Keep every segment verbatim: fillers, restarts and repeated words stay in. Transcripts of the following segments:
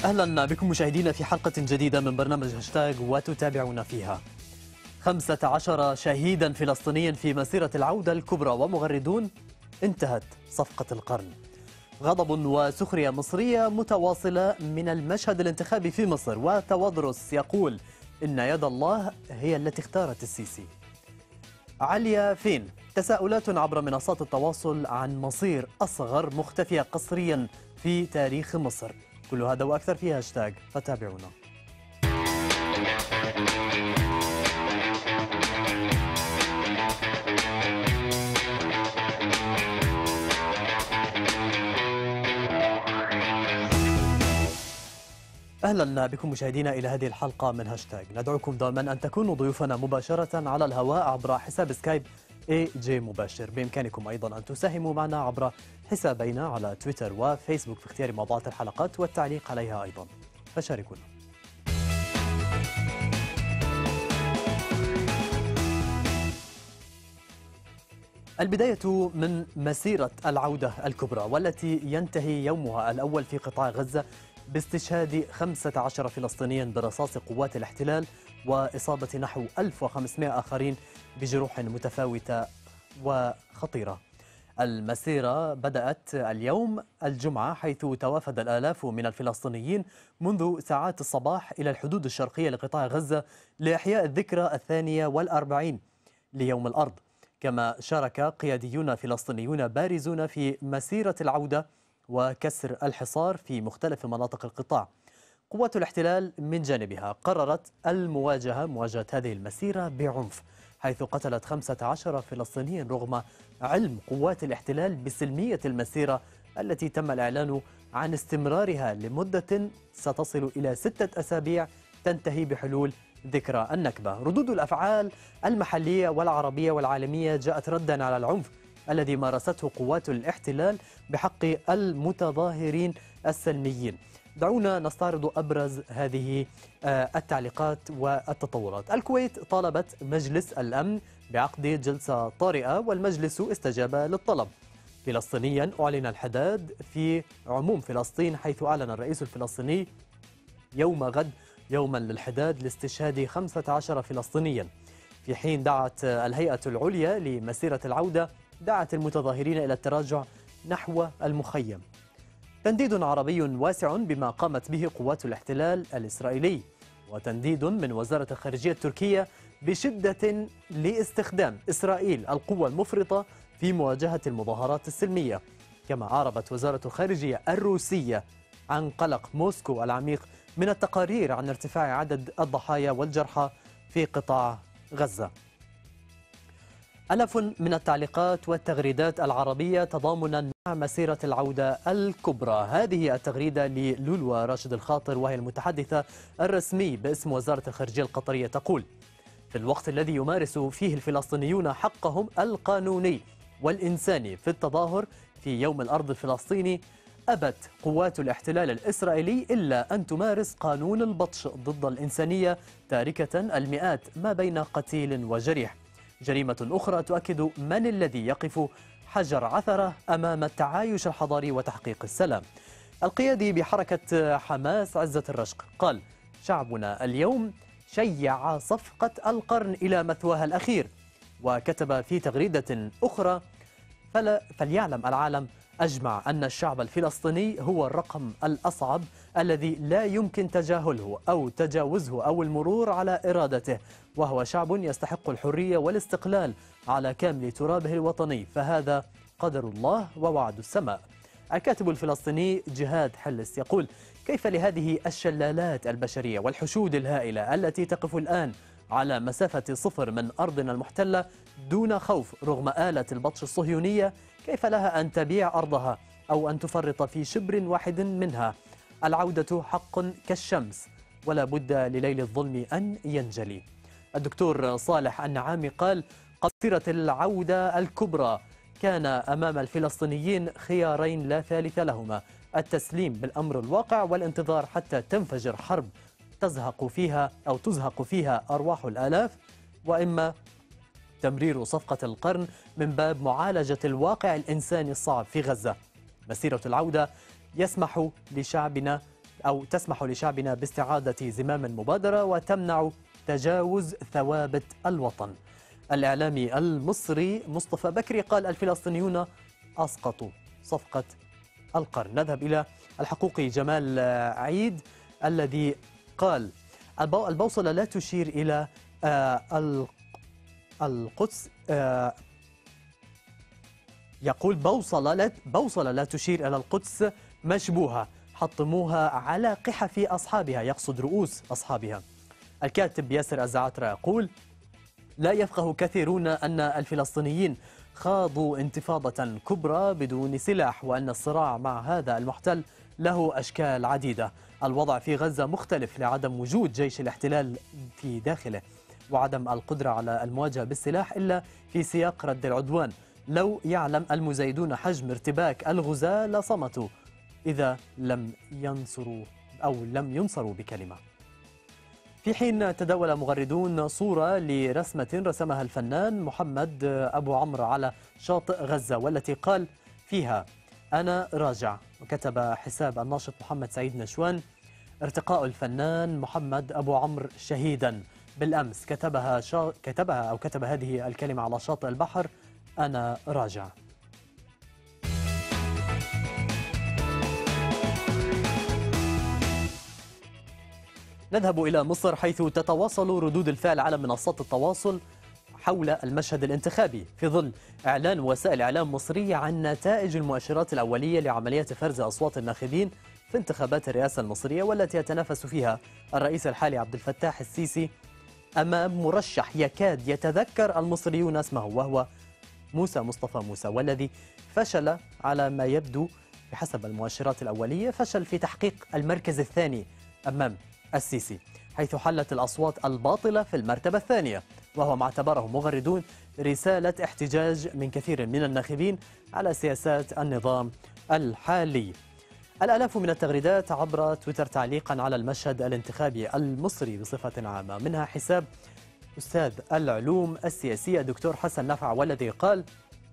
أهلا بكم مشاهدينا في حلقة جديدة من برنامج هاشتاج وتتابعون فيها. خمسة عشر شهيدا فلسطينيا في مسيرة العودة الكبرى ومغردون انتهت صفقة القرن. غضب وسخرية مصرية متواصلة من المشهد الانتخابي في مصر، وتوضرس يقول إن يد الله هي التي اختارت السيسي. عليا فين؟ تساؤلات عبر منصات التواصل عن مصير أصغر مختفية قسريا في تاريخ مصر. كل هذا وأكثر في هاشتاج فتابعونا. أهلا بكم مشاهدينا إلى هذه الحلقة من هاشتاج. ندعوكم دوما أن تكونوا ضيوفنا مباشرة على الهواء عبر حساب سكايب اي جي مباشر. بإمكانكم أيضا أن تساهموا معنا عبر حسابينا على تويتر وفيسبوك في اختيار موضوعات الحلقات والتعليق عليها أيضا، فشاركونا. البداية من مسيرة العودة الكبرى، والتي ينتهي يومها الأول في قطاع غزة باستشهاد خمسة عشر فلسطينيا برصاص قوات الاحتلال وإصابة نحو ألف وخمسمائة آخرين بجروح متفاوتة وخطيرة. المسيرة بدأت اليوم الجمعة، حيث توافد الآلاف من الفلسطينيين منذ ساعات الصباح إلى الحدود الشرقية لقطاع غزة لإحياء الذكرى الثانية والأربعين ليوم الأرض. كما شارك قياديون فلسطينيون بارزون في مسيرة العودة وكسر الحصار في مختلف مناطق القطاع. قوات الاحتلال من جانبها قررت المواجهة مواجهة هذه المسيرة بعنف، حيث قتلت خمسة عشر فلسطينيا رغم علم قوات الاحتلال بسلمية المسيرة التي تم الإعلان عن استمرارها لمدة ستصل إلى ستة أسابيع تنتهي بحلول ذكرى النكبة. ردود الأفعال المحلية والعربية والعالمية جاءت ردا على العنف الذي مارسته قوات الاحتلال بحق المتظاهرين السلميين. دعونا نستعرض أبرز هذه التعليقات والتطورات. الكويت طالبت مجلس الأمن بعقد جلسة طارئة والمجلس استجاب للطلب. فلسطينيا أعلن الحداد في عموم فلسطين، حيث أعلن الرئيس الفلسطيني يوم غد يوما للحداد لاستشهاد خمسة عشر فلسطينيا، في حين دعت الهيئة العليا لمسيرة العودة دعت المتظاهرين إلى التراجع نحو المخيم. تنديد عربي واسع بما قامت به قوات الاحتلال الإسرائيلي، وتنديد من وزارة الخارجية التركية بشدة لاستخدام إسرائيل القوة المفرطة في مواجهة المظاهرات السلمية. كما عربت وزارة الخارجية الروسية عن قلق موسكو العميق من التقارير عن ارتفاع عدد الضحايا والجرحى في قطاع غزة. ألاف من التعليقات والتغريدات العربية تضامنا مع مسيرة العودة الكبرى. هذه التغريدة للولوى راشد الخاطر، وهي المتحدثة الرسمي باسم وزارة الخارجية القطرية، تقول: في الوقت الذي يمارس فيه الفلسطينيون حقهم القانوني والإنساني في التظاهر في يوم الأرض الفلسطيني، أبت قوات الاحتلال الإسرائيلي إلا أن تمارس قانون البطش ضد الإنسانية، تاركة المئات ما بين قتيل وجريح. جريمة أخرى تؤكد من الذي يقف حجر عثرة أمام التعايش الحضاري وتحقيق السلام. القيادي بحركة حماس عزة الرشق قال: شعبنا اليوم شيع صفقة القرن إلى مثواها الأخير. وكتب في تغريدة أخرى: فلا فليعلم العالم أجمع أن الشعب الفلسطيني هو الرقم الأصعب الذي لا يمكن تجاهله أو تجاوزه أو المرور على إرادته، وهو شعب يستحق الحرية والاستقلال على كامل ترابه الوطني، فهذا قدر الله ووعد السماء. الكاتب الفلسطيني جهاد حلس يقول: كيف لهذه الشلالات البشرية والحشود الهائلة التي تقف الآن على مسافة صفر من أرضنا المحتلة دون خوف رغم آلة البطش الصهيونية، كيف لها أن تبيع أرضها أو أن تفرط في شبر واحد منها؟ العودة حق كالشمس، ولا بد لليل الظلم أن ينجلي. الدكتور صالح النعامي قال: قصيرة العودة الكبرى كان أمام الفلسطينيين خيارين لا ثالث لهما: التسليم بالأمر الواقع والانتظار حتى تنفجر حرب تزهق فيها أو تزهق فيها أرواح الآلاف، وإما تمرير صفقة القرن من باب معالجة الواقع الإنساني الصعب في غزة. مسيرة العودة يسمح لشعبنا أو تسمح لشعبنا باستعادة زمام المبادرة وتمنع تجاوز ثوابت الوطن. الإعلامي المصري مصطفى بكري قال: الفلسطينيون أسقطوا صفقة القرن. نذهب إلى الحقوقي جمال عيد الذي قال: البوصلة لا تشير إلى القدس. يقول: بوصلة لا, بوصلة لا تشير إلى القدس مشبوهة، حطموها على قحف أصحابها، يقصد رؤوس أصحابها. الكاتب ياسر الزعترة يقول: لا يفقه كثيرون أن الفلسطينيين خاضوا انتفاضة كبرى بدون سلاح، وأن الصراع مع هذا المحتل له أشكال عديدة. الوضع في غزة مختلف لعدم وجود جيش الاحتلال في داخله وعدم القدرة على المواجهة بالسلاح إلا في سياق رد العدوان. لو يعلم المزايدون حجم ارتباك الغزاة لصمتوا إذا لم ينصروا أو لم ينصروا بكلمة. في حين تداول مغردون صورة لرسمة رسمها الفنان محمد أبو عمرو على شاطئ غزة، والتي قال فيها: أنا راجع. وكتب حساب الناشط محمد سعيد نشوان: ارتقاء الفنان محمد أبو عمرو شهيدا. بالأمس كتبها شا... كتبها أو كتب هذه الكلمة على شاطئ البحر: أنا راجع. نذهب إلى مصر، حيث تتواصل ردود الفعل على منصات التواصل حول المشهد الانتخابي في ظل إعلان وسائل إعلام مصرية عن نتائج المؤشرات الأولية لعملية فرز أصوات الناخبين في انتخابات الرئاسة المصرية، والتي يتنافس فيها الرئيس الحالي عبد الفتاح السيسي أمام مرشح يكاد يتذكر المصريون اسمه، وهو موسى مصطفى موسى، والذي فشل على ما يبدو بحسب المؤشرات الأولية، فشل في تحقيق المركز الثاني أمام السيسي، حيث حلت الأصوات الباطلة في المرتبة الثانية، وهو ما اعتبره مغردون رسالة احتجاج من كثير من الناخبين على سياسات النظام الحالي. الآلاف من التغريدات عبر تويتر تعليقا على المشهد الانتخابي المصري بصفة عامة، منها حساب أستاذ العلوم السياسية دكتور حسن نفع، والذي قال: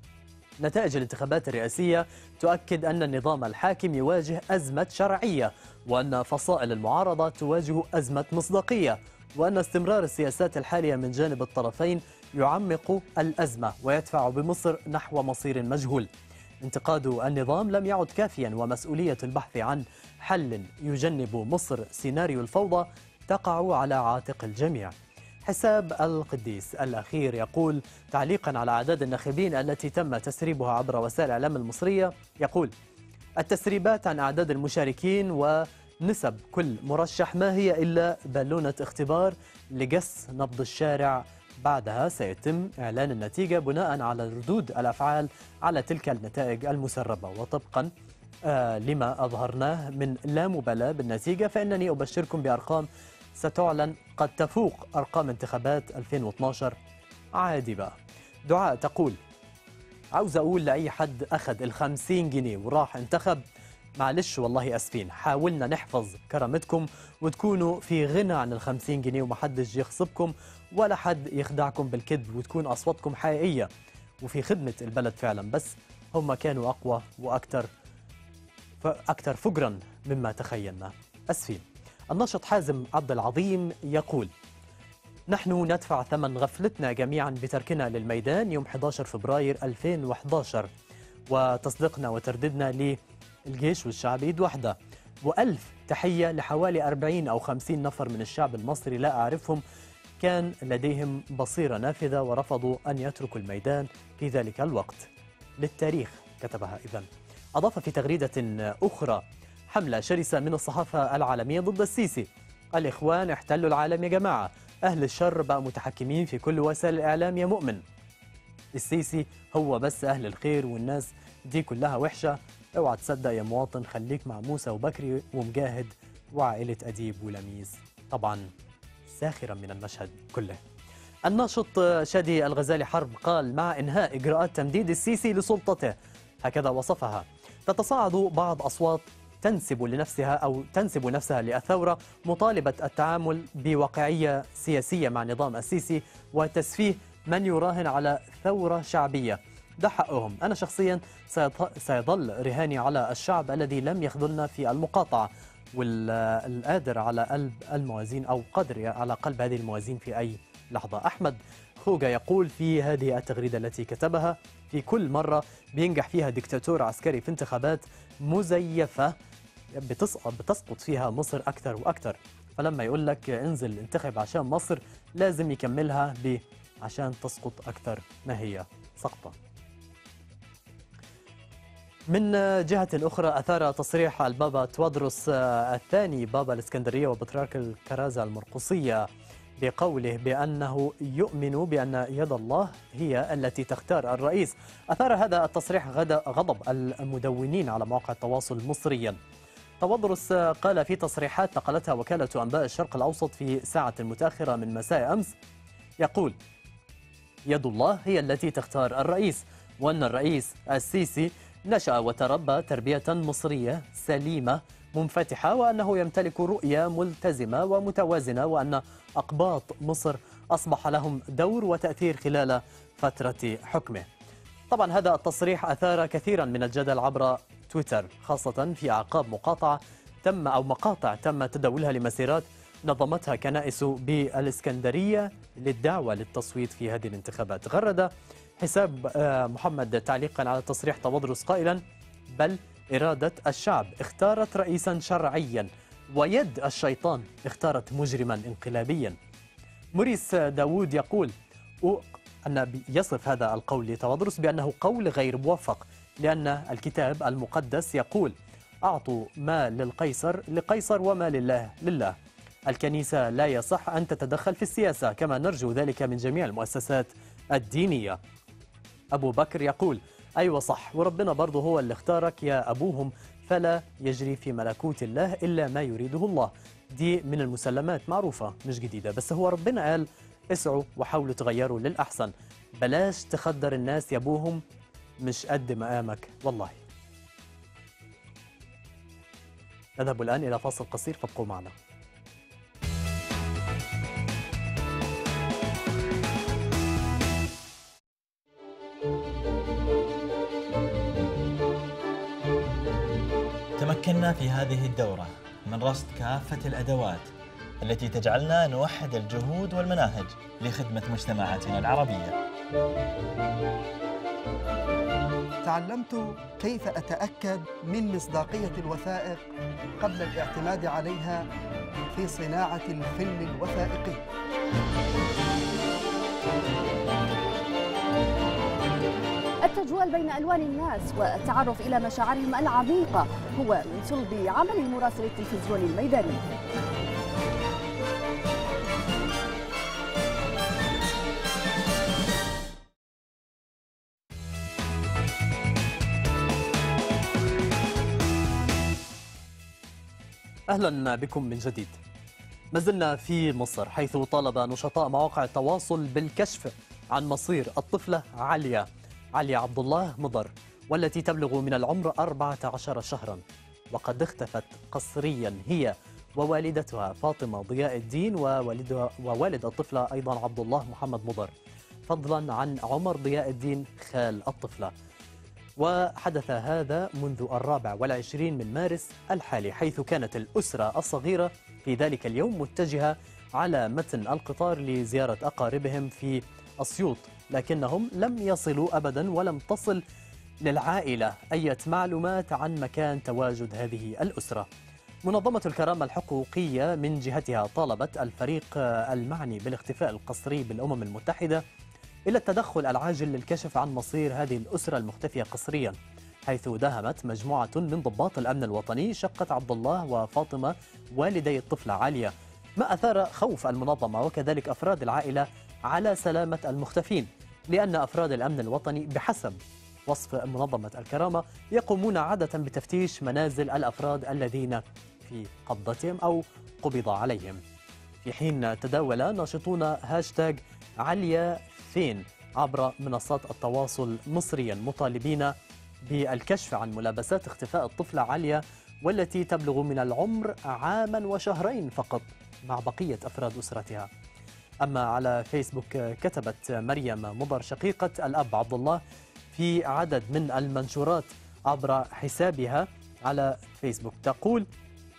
نتائج الانتخابات الرئاسية تؤكد أن النظام الحاكم يواجه أزمة شرعية، وأن فصائل المعارضة تواجه أزمة مصداقية، وأن استمرار السياسات الحالية من جانب الطرفين يعمق الأزمة ويدفع بمصر نحو مصير مجهول. انتقاد النظام لم يعد كافيا، ومسؤولية البحث عن حل يجنب مصر سيناريو الفوضى تقع على عاتق الجميع. حساب القديس الأخير يقول تعليقا على أعداد الناخبين التي تم تسريبها عبر وسائل الإعلام المصرية، يقول: التسريبات عن أعداد المشاركين ونسب كل مرشح ما هي إلا بالونة اختبار لقص نبض الشارع، بعدها سيتم إعلان النتيجة بناء على ردود الأفعال على تلك النتائج المسربة. وطبقا آه لما أظهرناه من لا مبالاة بالنتيجة، فإنني أبشركم بأرقام ستعلن قد تفوق أرقام انتخابات ألفين واثناشر. عادي بقى. دعاء تقول: عاوز أقول لأي حد أخذ الخمسين جنيه وراح انتخب: معلش والله أسفين، حاولنا نحفظ كرامتكم وتكونوا في غنى عن الخمسين جنيه، ومحدش يغصبكم ولا حد يخدعكم بالكذب، وتكون أصواتكم حقيقية وفي خدمة البلد فعلا. بس هم كانوا أقوى وأكثر أكثر فجرا مما تخيلنا. أسفين. الناشط حازم عبد العظيم يقول: نحن ندفع ثمن غفلتنا جميعا بتركنا للميدان يوم أحد عشر فبراير ألفين وأحد عشر، وتصديقنا وترددنا للجيش والشعب ايد واحدة. وألف تحية لحوالي أربعين أو خمسين نفر من الشعب المصري لا أعرفهم، كان لديهم بصيرة نافذة ورفضوا أن يتركوا الميدان في ذلك الوقت. للتاريخ كتبها إذن. أضاف في تغريدة أخرى: حملة شرسة من الصحافة العالمية ضد السيسي، الإخوان احتلوا العالم يا جماعة، أهل الشر بقى متحكمين في كل وسائل الإعلام يا مؤمن، السيسي هو بس أهل الخير والناس دي كلها وحشة، اوعى تصدق يا مواطن، خليك مع موسى وبكري ومجاهد وعائلة أديب ولميس. طبعا ساخرا من المشهد كله. الناشط شادي الغزالي حرب قال: مع إنهاء إجراءات تمديد السيسي لسلطته، هكذا وصفها، تتصاعد بعض أصوات تنسب لنفسها أو تنسب نفسها للثورة مطالبة التعامل بواقعية سياسية مع نظام السيسي وتسفيه من يراهن على ثورة شعبية. ده حقهم. أنا شخصيا سيظل رهاني على الشعب الذي لم يخذلنا في المقاطعة، والقادر على قلب الموازين أو قادر على قلب هذه الموازين في أي لحظة. أحمد خوجة يقول في هذه التغريدة التي كتبها: في كل مرة بينجح فيها دكتاتور عسكري في انتخابات مزيفة بتسقط بتسقط فيها مصر أكثر وأكثر، فلما يقول لك انزل انتخب عشان مصر لازم يكملها ب عشان تسقط أكثر ما هي سقطة. من جهة أخرى أثار تصريح البابا توادرس الثاني بابا الإسكندرية وبطريرك الكرازة المرقسية بقوله بأنه يؤمن بأن يد الله هي التي تختار الرئيس. أثار هذا التصريح غضب المدونين على مواقع التواصل مصريا. توادرس قال في تصريحات نقلتها وكالة أنباء الشرق الأوسط في ساعة متأخرة من مساء أمس، يقول: يد الله هي التي تختار الرئيس، وأن الرئيس السيسي نشأ وتربى تربية مصرية سليمة منفتحة، وأنه يمتلك رؤية ملتزمة ومتوازنة، وأن أقباط مصر أصبح لهم دور وتأثير خلال فترة حكمه. طبعا هذا التصريح أثار كثيرا من الجدل عبر تويتر، خاصة في أعقاب مقاطعة تم أو مقاطع تم تداولها لمسيرات نظمتها كنائس بالإسكندرية للدعوة للتصويت في هذه الانتخابات. غرد حساب محمد تعليقا على تصريح توادرس قائلا: بل إرادة الشعب اختارت رئيسا شرعيا، ويد الشيطان اختارت مجرما انقلابيا. موريس داوود يقول أن يصف هذا القول لتوادرس بأنه قول غير موفق، لأن الكتاب المقدس يقول: أعطوا ما للقيصر لقيصر وما لله لله. الكنيسة لا يصح أن تتدخل في السياسة، كما نرجو ذلك من جميع المؤسسات الدينية. أبو بكر يقول: أيوة صح، وربنا برضه هو اللي اختارك يا أبوهم، فلا يجري في ملكوت الله إلا ما يريده الله. دي من المسلمات معروفة مش جديدة، بس هو ربنا قال اسعوا وحاولوا تغيروا للأحسن، بلاش تخدر الناس يا أبوهم، مش قد مقامك والله. نذهب الآن إلى فاصل قصير، فابقوا معنا. تمكنا في هذه الدورة من رصد كافة الأدوات التي تجعلنا نوحد الجهود والمناهج لخدمة مجتمعاتنا العربية. تعلمت كيف أتأكد من مصداقية الوثائق قبل الاعتماد عليها في صناعة الفيلم الوثائقي. التجوال بين ألوان الناس والتعرف إلى مشاعرهم العميقة هو من صلب عمل المراسل التلفزيوني الميداني. أهلا بكم من جديد. ما زلنا في مصر، حيث طالب نشطاء مواقع التواصل بالكشف عن مصير الطفلة عليا عليا عبد الله مضر، والتي تبلغ من العمر أربعة عشر شهرا، وقد اختفت قسريا هي ووالدتها فاطمة ضياء الدين ووالدها ووالد الطفلة أيضا عبد الله محمد مضر، فضلا عن عمر ضياء الدين خال الطفلة. وحدث هذا منذ الرابع والعشرين من مارس الحالي، حيث كانت الأسرة الصغيرة في ذلك اليوم متجهة على متن القطار لزيارة أقاربهم في أسيوط، لكنهم لم يصلوا أبدا، ولم تصل للعائلة أي معلومات عن مكان تواجد هذه الأسرة. منظمة الكرامة الحقوقية من جهتها طالبت الفريق المعني بالاختفاء القسري بالأمم المتحدة إلى التدخل العاجل للكشف عن مصير هذه الأسرة المختفية قسريا، حيث داهمت مجموعة من ضباط الأمن الوطني شقة عبد الله وفاطمة والدي الطفلة عالية، ما أثار خوف المنظمة وكذلك أفراد العائلة على سلامة المختفين، لأن أفراد الأمن الوطني بحسب وصف منظمة الكرامة يقومون عادة بتفتيش منازل الأفراد الذين في قبضتهم أو قبض عليهم. في حين تداول ناشطون هاشتاج عليا فين عبر منصات التواصل مصريا مطالبين بالكشف عن ملابسات اختفاء الطفلة عليا، والتي تبلغ من العمر عاما وشهرين فقط مع بقية أفراد أسرتها. أما على فيسبوك كتبت مريم مضر شقيقة الأب عبد الله في عدد من المنشورات عبر حسابها على فيسبوك، تقول: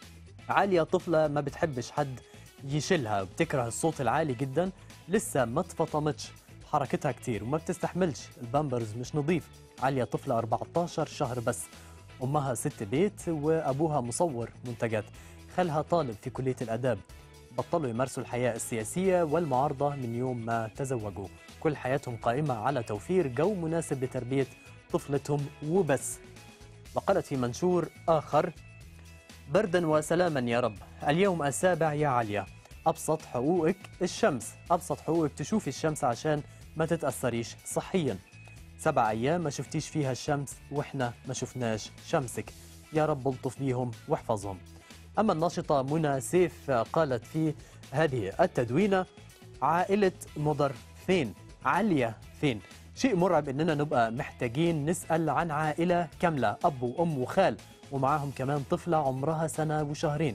عالية طفلة ما بتحبش حد يشيلها، بتكره الصوت العالي جدا، لسه ما تفطمتش، حركتها كتير وما بتستحملش، البامبرز مش نظيف. عالية طفلة أربعة عشر شهر بس، أمها ست بيت وأبوها مصور منتجات، خالها طالب في كلية الآداب، بطلوا يمارسوا الحياة السياسية والمعارضة من يوم ما تزوجوا، كل حياتهم قائمة على توفير جو مناسب لتربية طفلتهم وبس. وقالت في منشور آخر: بردا وسلاما يا رب، اليوم السابع يا عليا، أبسط حقوقك الشمس، أبسط حقوقك تشوفي الشمس عشان ما تتأثريش صحيا. سبع أيام ما شفتيش فيها الشمس وإحنا ما شفناش شمسك، يا رب الطف بيهم واحفظهم. أما الناشطة منى سيف قالت في هذه التدوينة: عائلة مضر فين؟ عليا فين؟ شيء مرعب إننا نبقى محتاجين نسأل عن عائلة كاملة، أب وأم وخال ومعاهم كمان طفلة عمرها سنة وشهرين.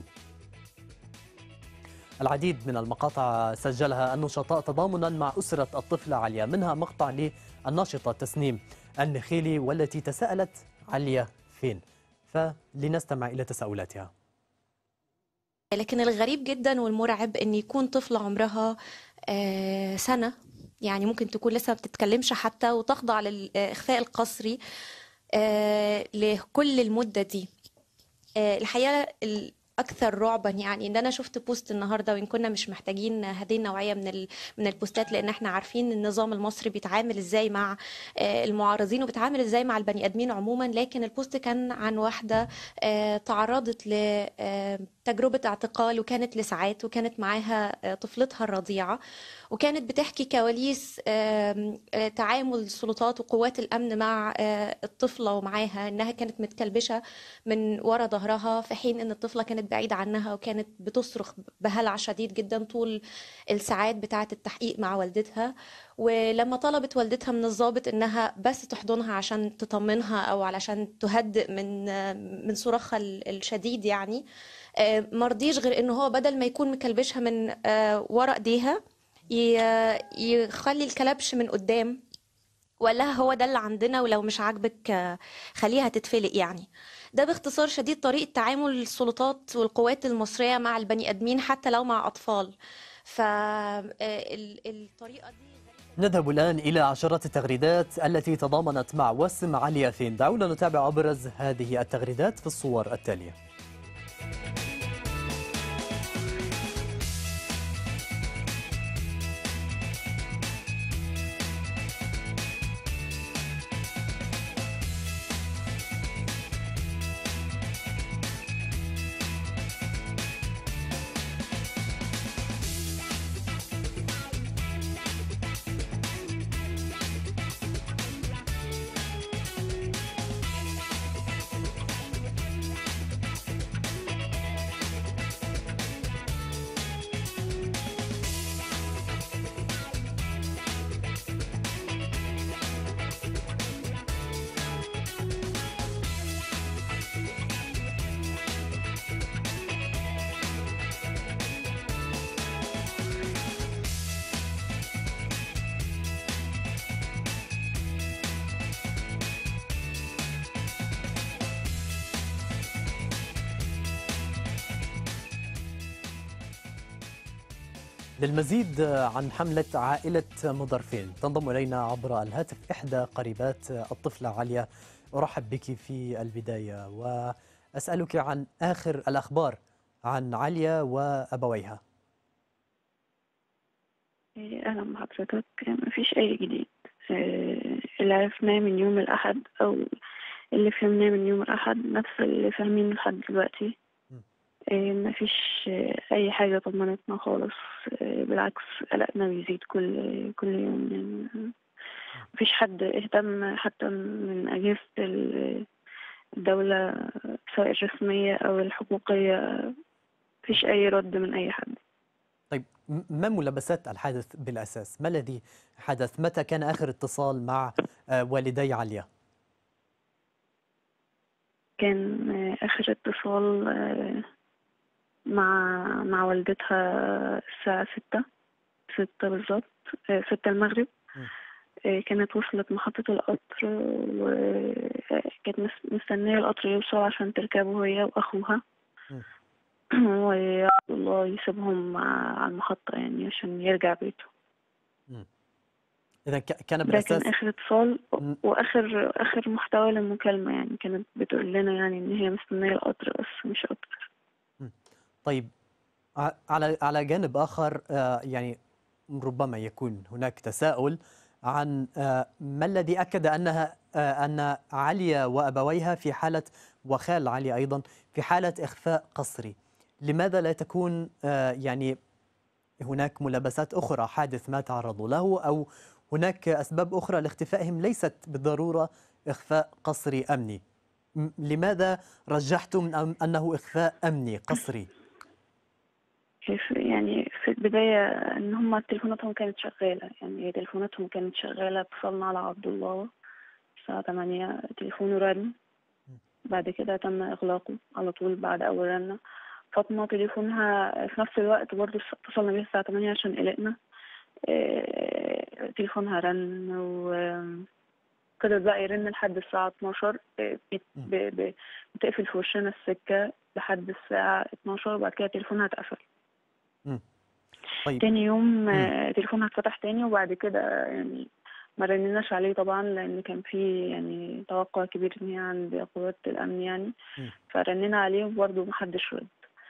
العديد من المقاطع سجلها النشطاء تضامنا مع أسرة الطفلة عليا، منها مقطع للناشطة تسنيم النخيلي والتي تساءلت عليا فين، فلنستمع إلى تساؤلاتها. لكن الغريب جدا والمرعب ان يكون طفلة عمرها آه، سنة، يعني ممكن تكون لسه ما بتتكلمش حتى وتخضع للإخفاء القسري آه، لكل المدة دي. آه، الحقيقة الأكثر رعبا يعني إن أنا شفت بوست النهاردة، وإن كنا مش محتاجين هذه النوعية من ال- من البوستات، لأن إحنا عارفين النظام المصري بيتعامل إزاي مع آه، المعارضين وبيتعامل إزاي مع البني آدمين عموما. لكن البوست كان عن واحدة آه، تعرضت لتجربة اعتقال، وكانت لساعات، وكانت معاها آه، طفلتها الرضيعة، وكانت بتحكي كواليس آم، آه، تعامل السلطات وقوات الأمن مع آه، الطفلة ومعاها، إنها كانت متكلبشة من ورا ظهرها، في حين إن الطفلة كانت بعيدة عنها وكانت بتصرخ بهلع شديد جدا طول الساعات بتاعة التحقيق مع والدتها. ولما طلبت والدتها من الضابط إنها بس تحضنها عشان تطمنها أو علشان تهدئ من آه، من صراخها ال- الشديد يعني، آه، مرضيش غير إنه هو بدل ما يكون مكلبشها من آه، ورا إيديها، ي- يخلي الكلبش من قدام، وقال لها هو ده اللي عندنا، ولو مش عاجبك آه، خليها تتفلق يعني. ده باختصار شديد طريقة تعامل السلطات والقوات المصرية مع البني آدمين حتى لو مع أطفال. فالطريقة دي نذهب الآن إلى عشرات التغريدات التي تضامنت مع وسم عليا فين. دعونا نتابع أبرز هذه التغريدات في الصور التالية. للمزيد عن حملة عائلة مضر فين تنضم إلينا عبر الهاتف إحدى قريبات الطفلة عليا. أرحب بك في البداية وأسألك عن آخر الأخبار عن عليا وأبويها. أهلا بحضرتك. مفيش أي جديد. آه، اللي عرفناه من يوم الأحد أو اللي فهمناه من يوم الأحد نفس اللي فاهمينه لحد دلوقتي. آه، مفيش آه، أي حاجة طمنتنا خالص. آه، بالعكس قلقنا بيزيد كل كل يوم يعني. مفيش حد اهتم حتى من أجهزة ال- الدولة سواء الرسمية أو الحقوقية. مفيش أي رد من أي حد. طيب م- ما ملابسات الحادث بالأساس؟ ما الذي حدث؟ متى كان آخر اتصال مع آه، والدي عليا؟ كان آه، آخر اتصال آه، مع مع والدتها الساعة ستة ستة بالظبط. آه، ستة المغرب. م. آه، كانت وصلت محطة القطر وكانت مستنية القطر يوصل عشان تركبه هي وأخوها. م. وعبد الله يسيبهم على المحطة يعني عشان يرجع بيته. إذا كان ده بالأساس كان آخر اتصال م- وآخر آخر محتوى للمكالمة، يعني كانت بتقول لنا يعني إن هي مستنية القطر بس مش أكتر. م. طيب، ع- على على جانب آخر، آه، يعني ربما يكون هناك تساؤل عن آه، ما الذي أكد أنها آه، أن عليا وأبويها في حالة، وخال علي أيضا في حالة إخفاء قسري. لماذا لا تكون آه، يعني هناك ملابسات أخرى، حادث ما تعرضوا له، أو هناك أسباب أخرى لاختفائهم ليست بالضرورة إخفاء قسري أمني؟ م- لماذا رجحتم أم- أنه إخفاء أمني قسري؟ في يعني في البداية إن هما تليفوناتهم كانت شغالة، يعني تليفوناتهم كانت شغالة. اتصلنا على عبد الله الساعة تمانية، تليفونه رن. بعد كده تم إغلاقه على طول بعد أول رنة. فاطمة تليفونها في نفس الوقت برضه اتصلنا بيها الساعة تمانية عشان قلقنا. اه تليفونها رن وفضل بقى يرن لحد الساعة اتناشر. اه بت- ب- ب- بتقفل في وشنا السكة لحد الساعة اتناشر، وبعد كده تليفونها اتقفل. م. طيب. تاني يوم م. آه، تليفونها اتفتح تاني، وبعد كده يعني ما رنناش عليه طبعا لان كان في يعني توقع كبير ان هي عند قوات الامن يعني. م. فرننا عليه وبرضه محدش رد.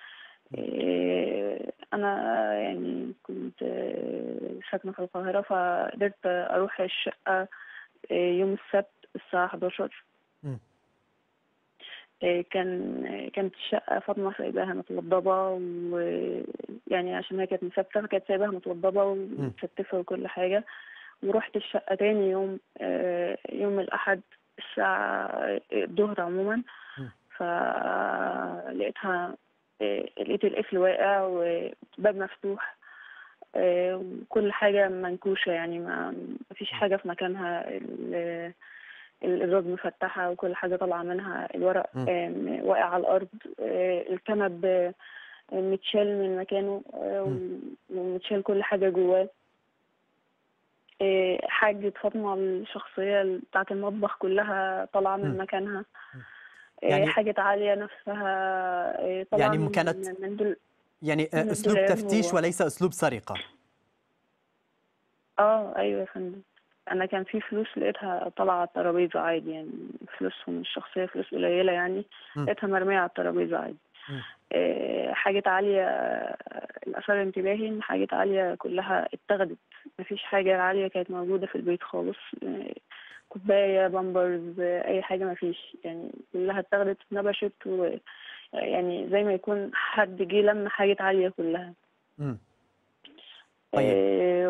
إيه، انا يعني كنت آه، ساكنه في القاهره، فقدرت اروح الشقه آه، يوم السبت الساعه حداشر. م. إيه، كان كانت الشقه فاطمه سايباها متوضبه، ويعني عشان هي كانت مسافره فكانت سايباها متوضبه ومتستفه وكل حاجه. ورحت الشقه تاني يوم آه، يوم الاحد الساعه الظهر عموما. م. فلقيتها آه، لقيت القفل واقع والباب مفتوح، آه، وكل حاجة منكوشة، يعني ما فيش حاجة في مكانها. ال- الإزاز مفتحة وكل حاجة طالعة منها. الورق م. آه، واقع على الأرض. آه، الكنب آه، متشال من مكانه، آه، م. ومتشال كل حاجة جواه. آه، حاجة فاطمة الشخصية بتاعة المطبخ كلها طالعة من م. مكانها. آه، يعني حاجة عالية نفسها آه، طالعة يعني كانت من من دول يعني من أسلوب الدولاب تفتيش هو. وليس أسلوب سرقة. اه ايوه يا فندم. انا كان في فلوس لقيتها طالعه على الترابيزه عادي، يعني فلوسهم الشخصيه فلوس قليله يعني. م. لقيتها مرميه على الترابيزه عادي. م. آه، حاجة عالية آه، الأثار انتباهي إن حاجة عالية كلها اتاخدت. مفيش حاجة عالية كانت موجودة في البيت خالص. آه، كوباية بامبرز آه، أي حاجة مفيش، يعني كلها اتاخدت اتنبشت، و يعني زي ما يكون حد جه لم حاجة عالية كلها. م. طيب. آه،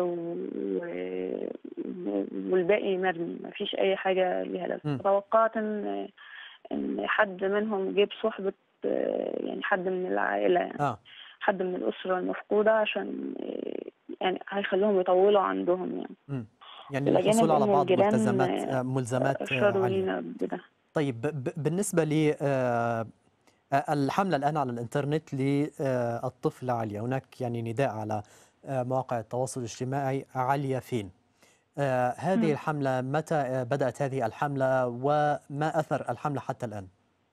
و- والباقي مرمي مفيش أي حاجة ليها لازمة. م. توقعت إن إن حد منهم جيب صحبة، آه، يعني حد من العائلة، يعني آه. حد من الأسرة المفقودة، عشان آه، يعني هيخليهم يطولوا عندهم يعني. م. يعني إلى للحصول جانب على إن بعض الجيران ملتزمات آه، آه، ملزمات آه، أشاروا عالية. لينا بده. طيب، ب- ب- بالنسبة لي آه، آه، الحملة الآن على الإنترنت للطفلة عليا، هناك يعني نداء على آه، مواقع التواصل الاجتماعي: عليا فين؟ آه، هذه مم. الحملة متى آه، بدأت هذه الحملة، وما أثر الحملة حتى الآن؟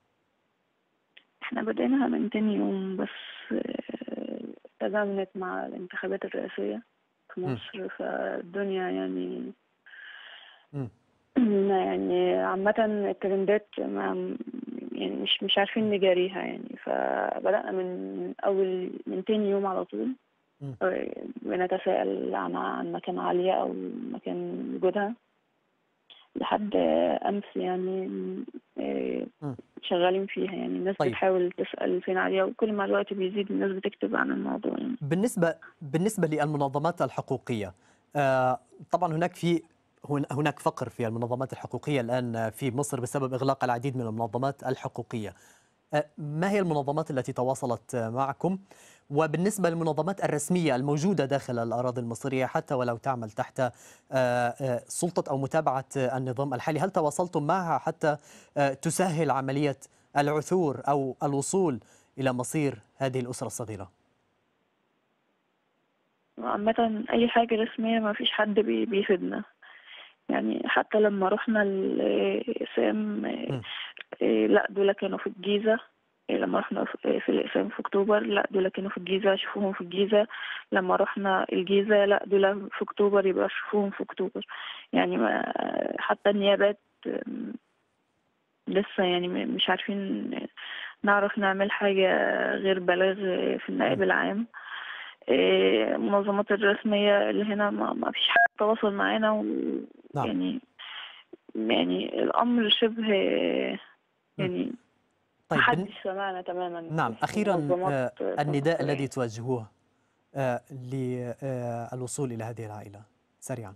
إحنا بدأناها من تاني يوم، بس آه، تزامنت مع الانتخابات الرئاسية في م. مصر، فالدنيا يعني م. يعني عامة الترندات ما يعني مش مش عارفين نجاريها يعني. فبدأنا من أول من تاني يوم على طول م. آه، بنتساءل عن عن مكان عالية أو مكان وجودها لحد أمس يعني. آه، م. شغالين فيها يعني. الناس طيب، بتحاول تسأل فين عالية، وكل ما الوقت بيزيد الناس بتكتب عن الموضوع يعني. بالنسبة بالنسبة للمنظمات الحقوقية، آه، طبعا هناك في هن- هناك فقر في المنظمات الحقوقية الآن في مصر بسبب إغلاق العديد من المنظمات الحقوقية. آه، ما هي المنظمات التي تواصلت آه، معكم؟ وبالنسبة للمنظمات الرسمية الموجودة داخل الأراضي المصرية، حتى ولو تعمل تحت آه، آه، سلطة أو متابعة آه، النظام الحالي، هل تواصلتم معها حتى آه، تسهل عملية العثور أو الوصول إلى مصير هذه الأسرة الصغيرة؟ عامة أي حاجة رسمية ما فيش حد بي- بيفيدنا يعني. حتى لما رحنا لسام م. إيه، لا دول كانوا في الجيزة. لما رحنا في الإقسام في أكتوبر لا دول كانوا في الجيزة شوفوهم في الجيزة، لما رحنا الجيزة لا دول في أكتوبر يبقى شوفوهم في أكتوبر. يعني ما حتى النيابات لسه يعني مش عارفين نعرف نعمل حاجة غير بلاغ في النائب العام. المنظمات الرسمية اللي هنا ما فيش حد تواصل معانا و نعم. يعني يعني الأمر شبه يعني طيب محدش سمعنا تماما. نعم، أخيرا آه النداء الذي توجهوه آه للوصول إلى هذه العائلة سريعا.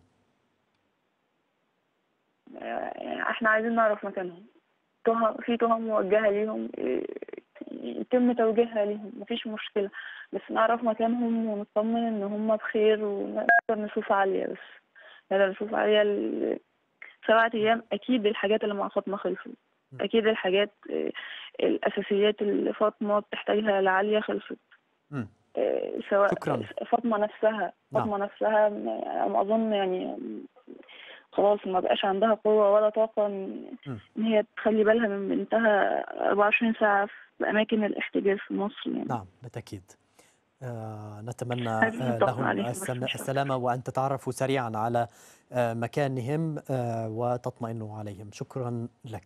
آه احنا عايزين نعرف مكانهم، تهم في تهم موجهة ليهم يتم توجيهها ليهم مفيش مشكلة، بس نعرف مكانهم ونطمن ان هم بخير ونقدر نشوف عليا. بس نقدر نشوف عليا سبعة ايام اكيد الحاجات اللي مع فاطمة خلصت، اكيد الحاجات الاساسيات اللي فاطمة بتحتاجها لعالية خلصت. سواء شكرا. فاطمة نفسها فاطمة نعم. نفسها انا اظن يعني خلاص ما بقاش عندها قوة ولا طاقة إن هي تخلي بالها من بنتها أربعة وعشرين ساعة في أماكن الاحتجاز في مصر يعني. نعم بالتأكيد. آه نتمنى آه لهم السلامة وأن تتعرفوا سريعا على آه مكانهم آه وتطمئنوا عليهم. شكرا لك.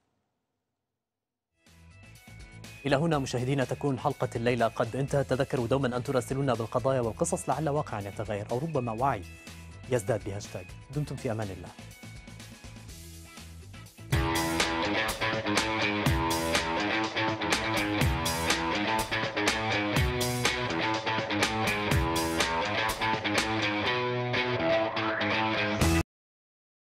إلى هنا مشاهدينا تكون حلقة الليلة قد انتهت. تذكروا دوما أن تراسلونا بالقضايا والقصص لعل واقعا يتغير أو ربما وعي يزداد بهاشتاج. دمتم في أمان الله.